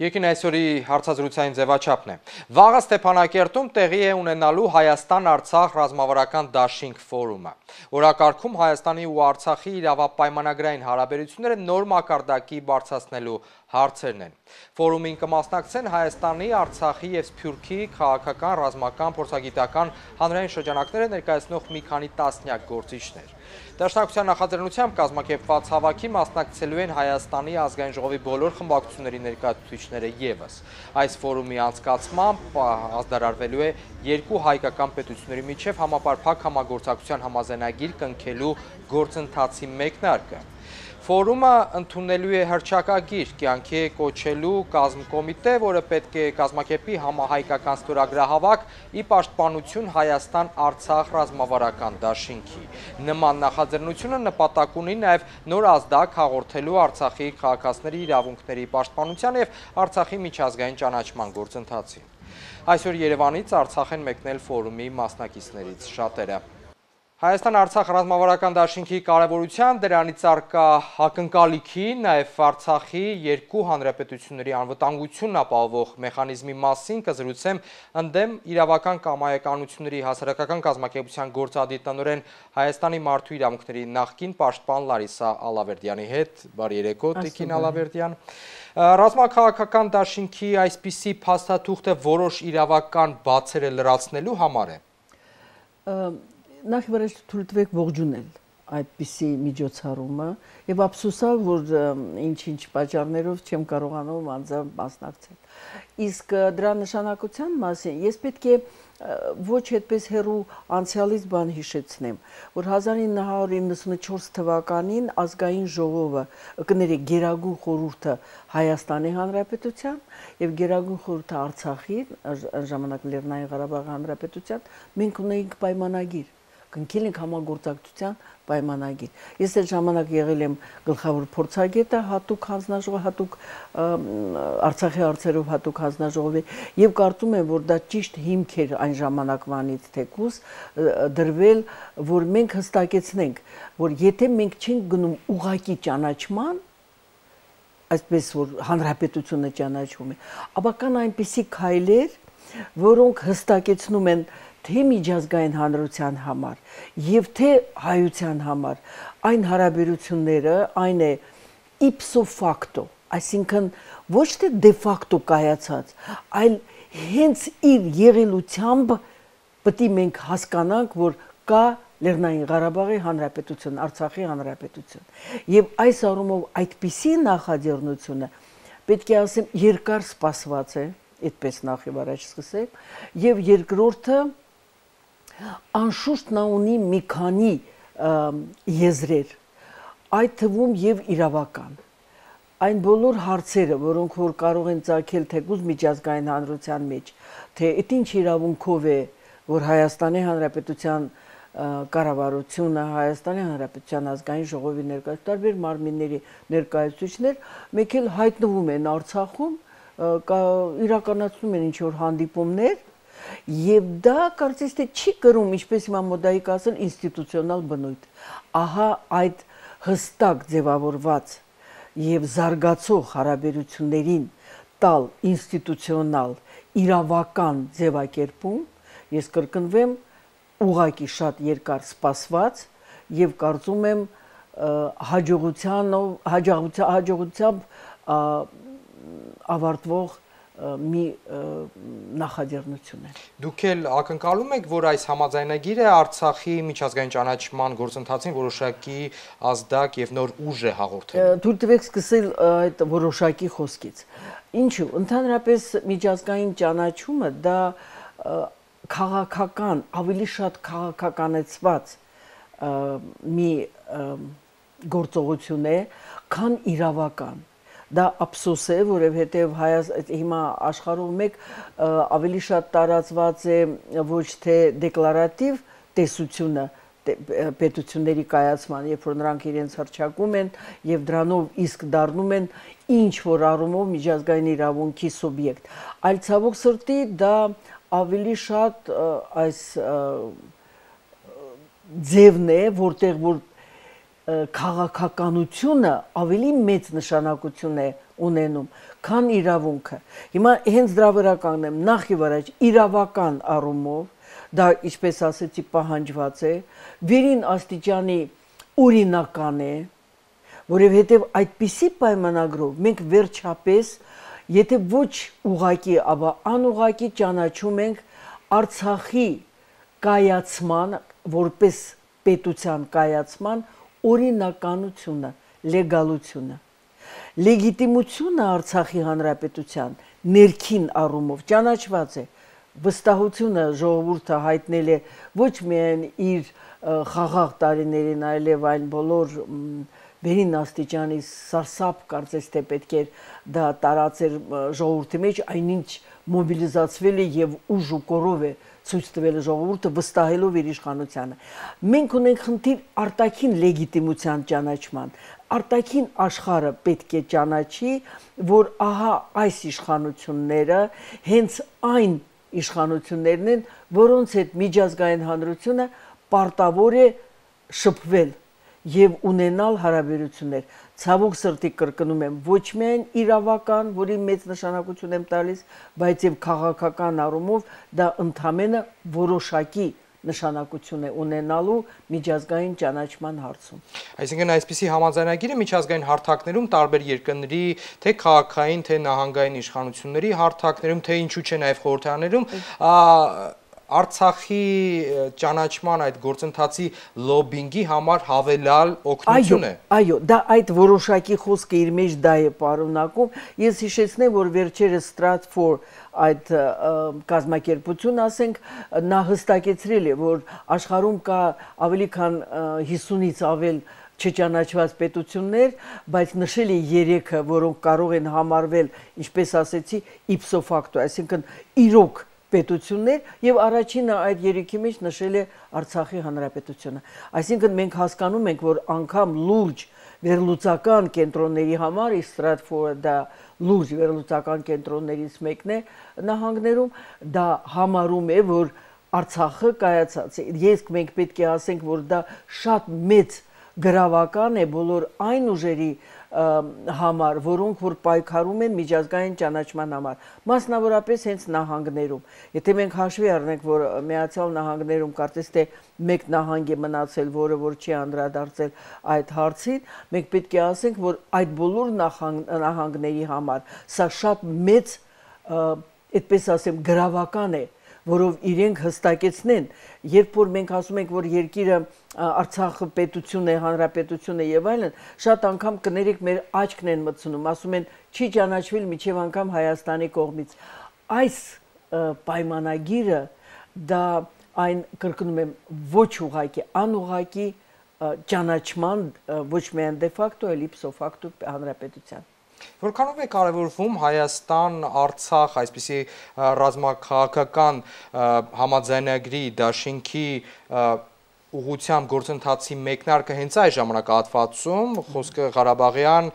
Երկին այսօրի հարցազրույցային ձևաչափն է։ Վաղը Ստեփանակերտում տեղի է ունենալու Հայաստան-Արցախ ռազմավարական դաշինք ֆորումը։ Օրակարգում Հայաստանի ու Արցախի իրավապայմանագրային հարաբերությունները նոր մակարդակի բարձրացնելու հարցերն են։ Ֆորումին կմասնակցեն Հայաստանի, Արցախի և Սփյուռքի քաղաքական, ռազմական, փորձագիտական, հանրային շրջանակները ներկայացնող մի քանի տասնյակ գործիչներ։ Դաշնակցության նախաձեռնությամբ կազմակերպված հավաքի մասնակցելու են Հայաստանի ազգային ժողովի բոլոր խմբակցությունների ներկայացուցիչները ևս։ Այս ֆորումի անցկացմամբ ազդարարվելու է երկու հայկական պետությունների միջև համապարփակ համագործակցության համաձայնագիր կնքելու գործընթացի մեկնարկը։ Ֆորումը ընդունելու է հռչակագիր, կյանքի է կոչելու կազմկոմիտե, որը պետք է կազմակերպի համահայկական ստորագրահավաք ի պաշտպանություն Հայաստան-Արցախ ռազմավարական դաշինքի։ Նման նախաձեռնությունը նպատակ ունի նաև նոր ազդակ հաղորդելու Արցախի քաղաքացիների իրավունքների պաշտպանության և Արցախի միջազգային ճանաչման գործընթացին։ Այսօր Երևանից Արցախ են մեկնել ֆորումի մասնակիցներից շատերը։ Հայաստան-Արցախ ռազմավարական դաշինքի կարևորության, դրանից առկա ակնկալիքի, նաև Արցախի երկու հանրապետությունների անվտանգությունն ապահովող մեխանիզմի մասին կզրուցեմ ընդդեմ իրավական կամայականությունների հասարակական կազմակերպության գործադիր տնօրեն Հայաստանի մարդու իրավունքների նախկին պաշտպան Լարիսա Ալավերդյանի հետ։ Բարի երեկո, Տիկին Ալավերդյան։ Ռազմաքաղաքական դաշինքի այսպիսի փաստաթուղթը որոշ իրավական բացերը լրացնելու համար է։ Նախ վրեջ թույլ տվեք ողջունել այդպիսի միջոցառումը եւ ափսոսալ, որ ինչ-ինչ պատճառներով չեմ կարողանում անձամբ մասնակցել։ Իսկ դրա նշանակության մասին ես պետք է ոչ այդպես հեռու անցյալից բան հիշեցնեմ, որ 1994 թվականին ազգային ժողովը, կներեք, Գերագույն խորհուրդը Հայաստանի Հանրապետության եւ Գերագույն խորհուրդը Արցախի, ժամանակ Լեռնային Ղարաբաղի Հանրապետության, մենք ունեինք պայմանագիր, կնքել ենք համագործակցության պայմանագիր։ Ես այդ ժամանակ եղել եմ գլխավոր փորձագետը հատուկ հանձնաժողովի, հատուկ Արցախի հարցերով հատուկ հանձնաժողովի եւ կարծում եմ, որ դա ճիշտ հիմք էր այն ժամանակվանից թեկուզ դրվել, որ մենք հստակեցնենք, որ եթե մենք չենք գնում ուղղակի ճանաչման, այսպես որ հանրապետությունը ճանաչում է, ապա կան այնպիսի քայլեր, որոնք հստակեցնում են թե միջազգային հանրության համար եւ թե հայության համար այն հարաբերությունները այն է ipso facto, այսինքն ոչ թե de facto կայացած, այլ հենց իր եղելությամբ պետք է մենք հասկանանք, որ կա Լեռնային Ղարաբաղի Հանրապետություն, Արցախի Հանրապետություն։ Եվ այս առումով այդպիսի նախաձեռնությունը պետք է ասեմ երկար սպասված է, այդպես նախ եւ առաջ սկսեմ, եւ երկրորդը անշուշտ նա ունի մի քանի եզրեր, այդ թվում եւ իրավական։ Այն բոլոր հարցերը, որոնք որ կարող են ծագել թեկուզ միջազգային հանրության մեջ, թե այդ ինչ իրավունքով է, որ Հայաստանի Հանրապետության կառավարությունը, Հայաստանի Հանրապետության ազգային ժողովի ներկայացուցիչ տարբեր մարմինների ներկայացուցիչներ, մեկ էլ հայտնվում են Արցախում, իրականացնում են ինչ-որ հանդիպումներ, եւ դա կարծես թե չի կրում, ինչպես հիմա մոդայիկ ասել, ինստիտուցիոնալ բնույթ։ Ահա այդ հստակ ձևավորված եւ զարգացող հարաբերություններին տալ ինստիտուցիոնալ իրավական ձևակերպում, ես կրկնվեմ, ուղղակի շատ երկար սպասված եւ կարծում եմ հաջողությամբ ավարտվող մի նախաձեռնություն է։ Դուք էլ ակնկալում եք, որ այս համաձայնագիրը Արցախի միջազգային ճանաչման գործընթացին որոշակի ազդակ եւ նոր ուժ է հաղորդելու։ Թույլ տվեք սկսել այդ որոշակի խոսքից։ Ինչու՞, ընդհանրապես միջազգային ճանաչումը դա քաղաքական, ավելի շատ քաղաքականացված մի գործողություն է, քան իրավական։ Դա ափսոս է, որովհետև հիմա աշխարհում մեկ ավելի շատ տարածված է ոչ թե դեկլարատիվ տեսությունը պետությունների կայացման, երբ որ նրանք իրենց հռչակում են եւ դրանով իսկ դառնում են ինչ որ առումով միջազգային իրավունքի սուբյեկտ, այլ ցավոք սրտի դա ավելի շատ այս ձևն է, որտեղ որ քաղաքականությունը ավելի մեծ նշանակություն է ունենում, քան իրավունքը։ Հիմա հենց դրա վրա կանգնեմ, նախ եւ առաջ իրավական առումով, դա ինչպես ասեցի, պահանջված է, վերին աստիճանի օրինական է, որովհետեւ այդպիսի պայմանագրով մենք վերջապես, եթե ոչ ուղակի, ապա անուղակի ճանաչում ենք Արցախի կայացման, որպես պետության կայացման օրինականությունը, լեգալությունը։ Լեգիտիմությունը Արցախի հանրապետության ներքին առումով ճանաչված է, վստահությունը ժողովուրդը հայտնել է ոչ միայն իր խաղաղ տարիներին, այլև այն բոլոր վերին աստիճանի սարսափ կարծես թե պետք է դա տարածեր ժողովրդի մեջ, այնինչ մոբիլիզացվել է եւ ուժ ու կորով է ցույց տվել ժողովուրդը վստահելով իր իշխանությանը։ Մենք ունենք խնդիր արտաքին լեգիտիմության ճանաչման։ Արտաքին աշխարհը պետք է ճանաչի, որ ահա այս իշխանությունները հենց այն իշխանություններն են, որոնց հետ միջազգային հանրությունը պարտավոր է շփվել եւ ունենալ հարաբերություններ։ Ցավոք սրտի կրկնում եմ, ոչ միայն իրավական, որի մեծ նշանակություն եմ տալիս, բայց եւ քաղաքական առումով դա ընդհանրապես որոշակի նշանակություն է ունենալու միջազգային ճանաչման հարցում։ Այսինքն այսպիսի համաձայնագիրը միջազգային հարթակներում տարբեր երկրների թե քաղաքային, թե նահանգային իշխանությունների հարթակներում, թե ինչու՞ չէ նաև խորհրդարաններում Արցախի ճանաչման այդ գործընթացի լոբինգի համար հավելյալ օգնություն է։ Այո, դա այդ որոշակի խոսքը իր մեջ դա է պարունակում։ Ես հիշեցնեմ, որ վերջերս Stratfor այդ կազմակերպություն, ասենք, նա հստակեցրել է, որ աշխարհում կա ավելի քան 50-ից ավել չճանաչված պետություններ, բայց նշել է 3-ը, որոնք կարող են համարվել, ինչպես ասեցի, ipso facto, այսինքն իրոք պետություններ եւ առաջինը այդ 3-ի մեջ նշել է Արցախի հանրապետությունը։ Այսինքն մենք հասկանում ենք, որ անգամ լուրջ վերլուծական կենտրոնների համար Stratfor դա լուրջ վերլուծական կենտրոններից մեկն է նահանգներում, դա համարում է, որ Արցախը կայացած է։ Ես մենք պետք է ասենք, որ դա շատ մեծ գրավական է բոլոր այն ուժերի համար, որոնք որ պայքարում են միջազգային ճանաչման համար, մասնավորապես հենց նահանգներում։ Եթե մենք հաշվի առնենք, որ Միացյալ Նահանգներում կարծես թե մեկ նահանգ է մնացել, որը որ չի անդրադարձել այդ հարցին, մենք պետք է ասենք, որ այդ բոլոր նահանգների համար սա շատ մեծ, այդպես ասեմ, գրավական է, որով իրենք հստակեցնեն, երբ որ մենք ասում ենք, որ երկիրը Արցախը պետություն է, հանրապետություն է եւ այլն, շատ անգամ կներեք մեր աչքն են մտցնում, ասում են չի ճանաչվել միջև անգամ Հայաստանի կողմից։ Այս պայմանագիրը դա այն կրկնում եմ ոչ ուղղակի, անուղղակի ճանաչման ոչ միայն դե ֆակտո, այլ ipso facto հանրապետության։ Որքանով է կարևորվում Հայաստան-Արցախ այսպիսի ռազմաքաղաքական համաձայնագրի դաշինքի ուղղությամբ գործընթացի մեկնարկը հենց այս ժամանակահատվածում, խոսքը Ղարաբաղյան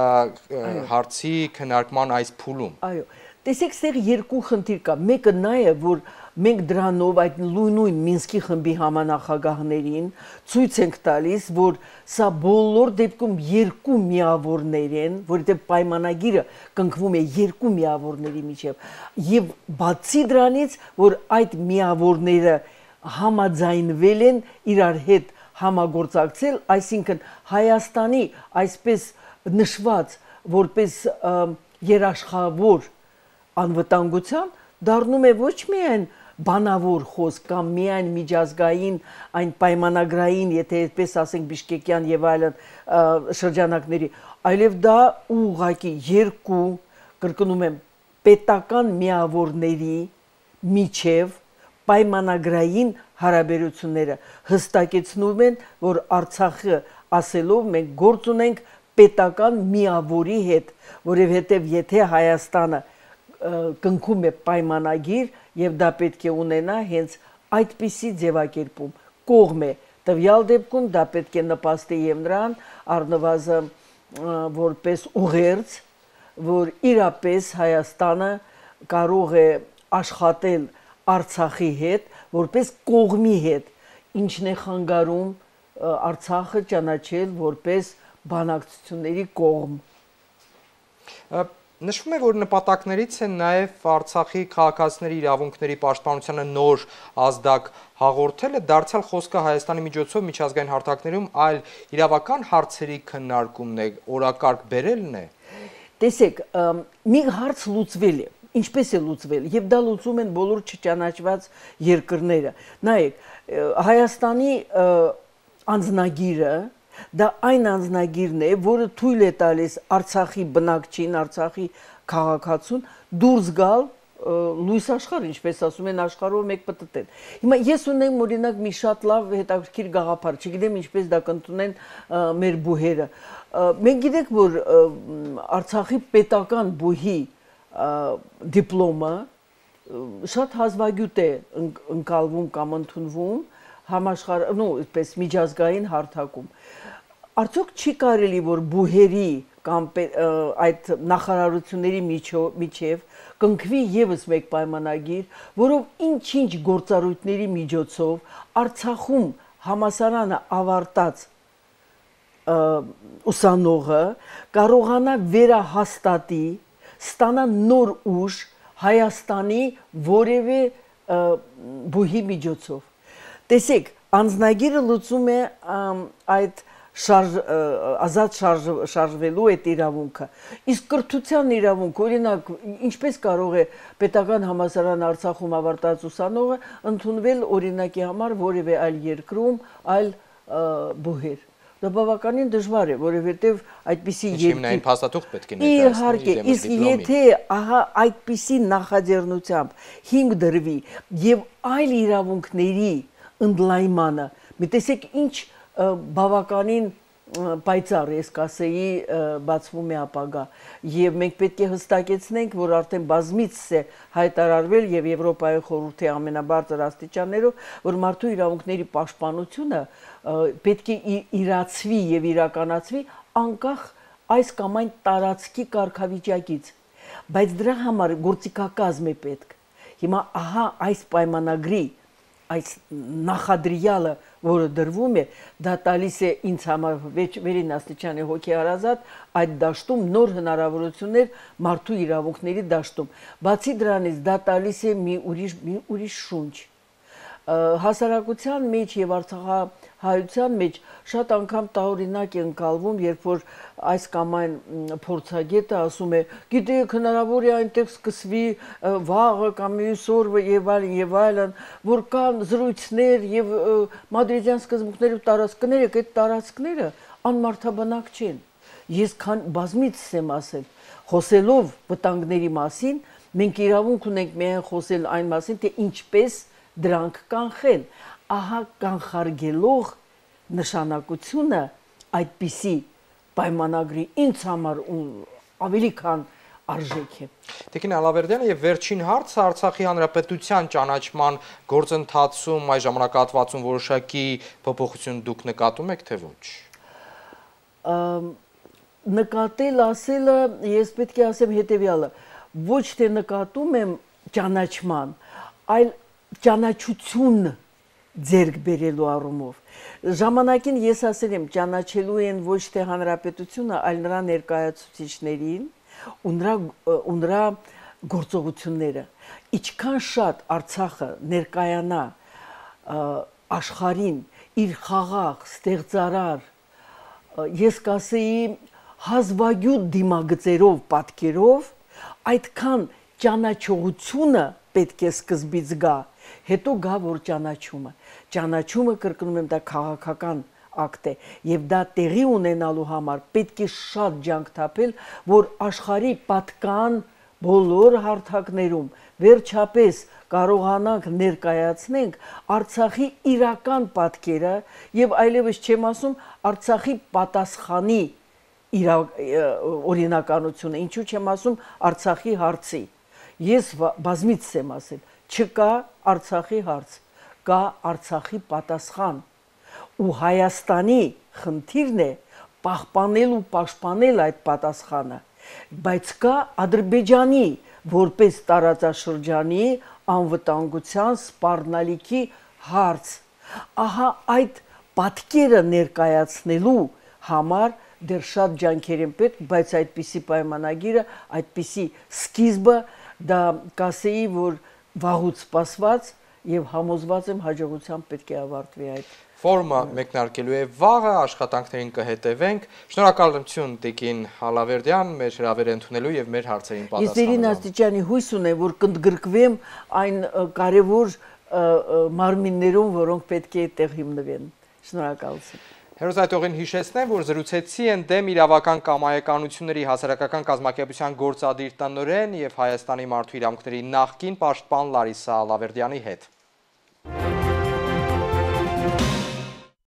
հարցի քննարկման այս փուլում։ Այո, տեսեք, ստեղ երկու խնդիր կա։ Մեկը նա է, որ մենք դրանով այդ նույն Մինսկի խմբի համանախագահներին ցույց ենք տալիս, որ սա բոլոր դեպքում երկու միավորներ են, որովհետև պայմանագիրը կնքվում է երկու միավորների միջև, եւ բացի դրանից, որ այդ միավորները համաձայնվել են իրար հետ համագործակցել, այսինքն Հայաստանի այսպես նշված որպես երաշխավոր անվտանգության դառնում է ոչ միայն բանավոր խոսք կամ միայն միջազգային այն պայմանագրային, եթե այդպես ասենք Բիշկեկյան եւ այլն շրջանակների, այլև դա ուղղակի երկու, կրկնում եմ, պետական միավորների միջև պայմանագրային հարաբերությունները հստակեցնում են, որ Արցախը ասելով մենք գործ ունենք պետական միավորի հետ, որովհետև եթե Հայաստանը կնքում է պայմանագիր եւ դա պետք է ունենա հենց այդպիսի ձևակերպում կողմ է տվյալ դեպքում դա պետք է նպաստի եւ նրան առնվազն որպես ուղերձ որ իրապես Հայաստանը կարող է աշխատել Արցախի հետ որպես կողմի հետ ինչն է խանգարում Արցախը ճանաչել որպես բանակցությունների կողմ։ Նշվում է, որ նպատակներից է նաև Արցախի քաղաքացիների իրավունքների պաշտպանությանը նոր ազդակ հաղորդելը, դարձյալ խոսքը Հայաստանի միջոցով միջազգային հարթակներում այլ իրավական հարցերի քննարկումն է, օրակարգ բերելն է։ Տեսեք, մի հարց լուծվել է, ինչպես է լուծվել, եւ դա լուծում են բոլոր չճանաչված երկրները։ Նայեք, Հայաստանի անձնագիրը դա այն անձնագիրն է, որը թույլ է տալիս Արցախի բնակչին, Արցախի քաղաքացուն դուրս գալ լույս աշխարհ, ինչպես ասում են, աշխարհով մեկ պտտել։ Հիմա ես ունեմ օրինակ մի շատ լավ հետաքրքիր գաղափար, չգիտեմ ինչպես դա կընդունեն մեր բուհերը։ Մենք գիտենք, որ Արցախի պետական բուհի դիպլոմը շատ հազվագյուտ է ընկալվում կամ ընդունվում այսպես միջազգային հարթակում։ Արդյոք չի կարելի, որ բուհերի կամ այդ նախարարությունների միջև կնքվի եւս մեկ պայմանագիր, որով ինչ-ինչ գործառույթների միջոցով Արցախում համալսարանը ավարտած ուսանողը կարողանա վերահաստատի, ստանա նոր ուժ Հայաստանի որևէ բուհի միջոցով։ Տեսեք, անձնագիրը լուծում է այդ ազատ շարժվելու այդ իրավունքը։ Իսկ կրթության իրավունք, օրինակ, ինչպես կարող է պետական համալսարան Արցախում ավարտած ուսանողը ընդունվել օրինակի համար որևէ այլ երկրում, այլ բուհեր։ Դա բավականին դժվար է, որովհետև այդպիսի երկիր փաստաթուղթ պետք է ներկայացնի։ Իհարկե, իսկ եթե ահա այդպիսի նախաձեռնությամբ հիմք դրվի եւ այլ իրավունքների ընդլայնմանը, մի տեսեք ինչ բավականին պայծառ ես կասեի բացվում է ապագա եւ մենք պետք է հստակեցնենք, որ արդեն բազմից է հայտարարվել եւ Եվրոպայի խորհրդի ամենաբարձր աստիճաններով, որ մարդու իրավունքների պաշտպանությունը պետք է իրացվի եւ իրականացվի անկախ այս կամ այն տարածքի կարգավիճակից, բայց դրա համար գործիքակազմ է պետք։ Հիմա ահա այս պայմանագրի այս նախադրյալը, որը դրվում է, դա տալիս է ինձ համար վերին աստիճանի հոգեհարազատ այդ դաշտում նոր հնարավորություններ մարդու իրավունքների դաշտում։ Բացի դրանից դա տալիս է մի ուրիշ շունչ։ Հասարակության մեջ եւ արցախահայության մեջ շատ անգամ տաօրինակ է ընկալվում, երբ որ այս կամ այն փորձագետը ասում է, գիտեք, հնարավոր է այնտեղ սկսվի վաղը կամ մյուս օրը եւ այլն, որ կան զրույցներ եւ մադրիդյան սկզբունքների տարածքներ, այդ տարածքները անմարդաբնակ չեն։ Ես բազմից եմ ասել, խոսելով վտանգների մասին, մենք իրավունք ունենք միայն խոսել այն մասին, թե ինչպես դրանք կանխել, ահա կանխարգելող նշանակությունը այդպիսի պայմանագրի ինձ համար ավելի քան արժեք է։ Տիկին Ալավերդյանը եւ վերջին հարցը Արցախի հանրապետության ճանաչման գործընթացում այս ժամանակահատվածում որոշակի փոփոխություն դուք նկատում եք թե ոչ։ Նկատել ասելը ես պետք է ասեմ հետեւյալը, ոչ թե նկատում եմ ճանաչման, այլ ճանաչություն ձեռք բերելու առումով։ Ժամանակին ես ասել եմ, ճանաչելու են ոչ թե հանրապետությունը, այլ նրա ներկայացուցիչներին ու նրա գործողությունները։ Ինչքան շատ Արցախը ներկայանա աշխարհին իր խաղաղ, ստեղծարար, ես կասեի հազվագյուտ դիմագծերով, պատկերով, այդքան ճանաչողությունը պետք է սկզբից գա, հետո գա որ ճանաչումը կրկնում եմ դա քաղաքական ակտ է եւ դա տեղի ունենալու համար պետք է շատ ջանք թափել, որ աշխարհի պատկան բոլոր հարթակներում վերջապես կարողանանք ներկայացնենք Արցախի իրական պատկերը եւ այլևս չեմ ասում Արցախի պատասխանի օրինականությունը, ինչու չեմ ասում Արցախի հարցի։ Ես բազմից եմ ասել, չկա Արցախի հարց, կա Արցախի պատասխան։ Ու Հայաստանի խնդիրն է պահպանել ու պաշտպանել այդ պատասխանը, բայց կա Ադրբեջանի որպես տարածաշրջանի անվտանգության սպառնալիքի հարց։ Ահա այդ պատկերը ներկայացնելու համար դեռ շատ ջանքեր են պետք, բայց այդպիսի պայմանագիրը, այդպիսի սկիզբը դա կասեի, որ վաղուց սպասված եւ համոզված եմ հաջողությամբ պետք է ավարտվի այդ Ֆորումը մեկնարկելու է վաղը, աշխատանքներին կհետևենք։ Շնորհակալություն Տիկին Ալավերդյան, մեր հրավերը ընդունելու եւ մեր հարցերին պատասխանելու։ Ես Իրին Աստիճանի հույս ունեմ, որ կընդգրկվեմ այն կարևոր մարմիններում, որոնք պետք է այդտեղ հիմնվեն։ Շնորհակալություն։ Հերոսայթողին հիշեցնեմ, որ զրուցեցի են դեմ իրավական կամայականությունների հասարակական կազմակերպության գործադիր տնօրեն եւ Հայաստանի մարդու իրավունքների նախկին պաշտպան Լարիսա Ալավերդյանի հետ։